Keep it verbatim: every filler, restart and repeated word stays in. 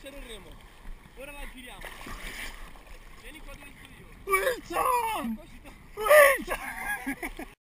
lasciare il remo. Ora la giriamo. Vieni qua dove sto io. Wilson! Wilson!